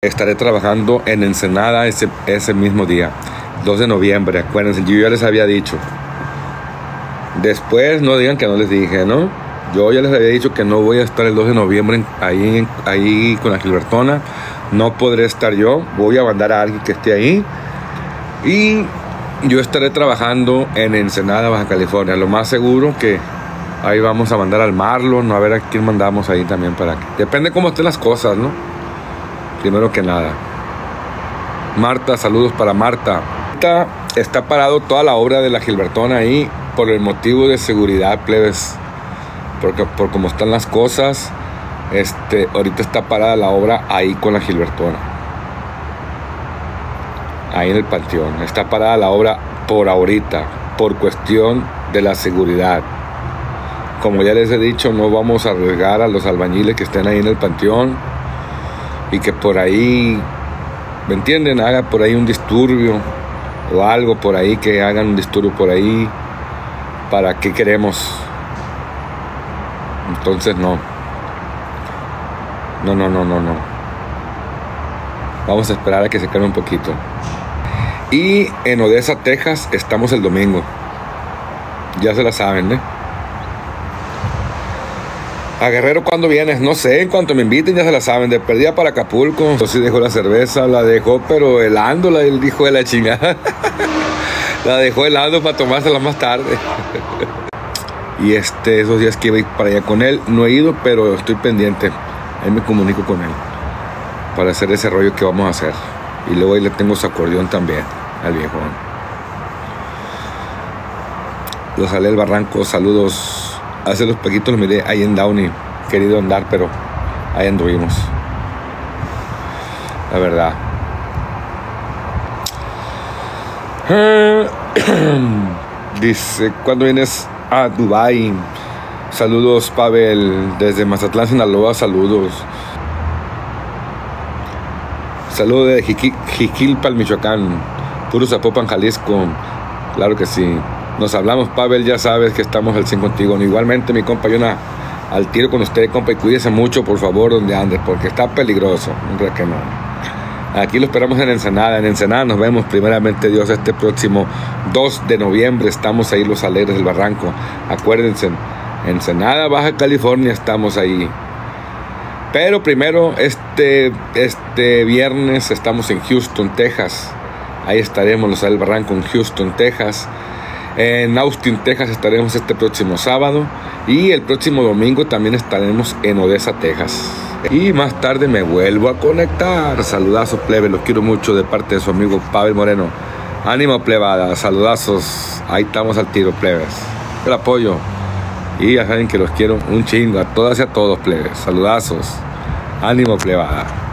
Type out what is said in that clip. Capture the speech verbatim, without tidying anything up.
Estaré trabajando en Ensenada ese, ese mismo día, dos de noviembre, acuérdense, yo ya les había dicho. Después no digan que no les dije, ¿no? Yo ya les había dicho que no voy a estar el dos de noviembre ahí, ahí con la Gilbertona. No podré estar yo, voy a mandar a alguien que esté ahí. Y yo estaré trabajando en Ensenada, Baja California. Lo más seguro que ahí vamos a mandar al Marlon, a ver a quién mandamos ahí también para que... Depende cómo estén las cosas, ¿no? Primero que nada. Marta, saludos para Marta. Ahorita está parado toda la obra de la Gilbertona ahí por el motivo de seguridad, plebes. Porque por cómo están las cosas, este, ahorita está parada la obra ahí con la Gilbertona. Ahí en el panteón. Está parada la obra por ahorita, por cuestión de la seguridad. Como ya les he dicho, no vamos a arriesgar a los albañiles que estén ahí en el panteón y que por ahí, ¿me entienden? Haga por ahí un disturbio o algo por ahí, que hagan un disturbio por ahí. ¿Para qué queremos? Entonces no. No, no, no, no, no. Vamos a esperar a que se calme un poquito. Y en Odessa, Texas, estamos el domingo. Ya se la saben, ¿eh? A Guerrero, ¿cuándo vienes? No sé, en cuanto me inviten ya se la saben. De perdida para Acapulco. Entonces dejó la cerveza, la dejó pero helándola, él dijo de la chingada. La dejó helando para tomársela más tarde. Y este, esos días que iba a ir para allá con él, no he ido, pero estoy pendiente. Ahí me comunico con él para hacer ese rollo que vamos a hacer. Y luego ahí le tengo su acordeón también al viejo. Los salé del barranco, saludos. Hace los poquitos los miré ahí en Downey. Querido andar, pero ahí anduvimos. La verdad. Dice, ¿cuándo vienes a Dubai? Saludos, Pavel, desde Mazatlán, Sinaloa, saludos. Saludos de Jiquilpan, Michoacán, puro Zapopan, Jalisco. Claro que sí. Nos hablamos, Pavel, ya sabes que estamos al cien contigo. Igualmente, mi compa, yo una, al tiro con usted, compa, y cuídese mucho, por favor, donde andes, porque está peligroso. No creo que no. Aquí lo esperamos en Ensenada. En Ensenada nos vemos, primeramente Dios, este próximo dos de noviembre. Estamos ahí, los Alegres del Barranco. Acuérdense, Ensenada, Baja California, estamos ahí. Pero primero, este, este viernes estamos en Houston, Texas. Ahí estaremos, los Alegres del Barranco, en Houston, Texas. En Austin, Texas estaremos este próximo sábado. Y el próximo domingo también estaremos en Odessa, Texas. Y más tarde me vuelvo a conectar. Saludazos, plebe, los quiero mucho de parte de su amigo Pavel Moreno. Ánimo, plebada, saludazos. Ahí estamos al tiro, plebes. El apoyo. Y ya saben que los quiero un chingo a todas y a todos, plebes. Saludazos. Ánimo, plebada.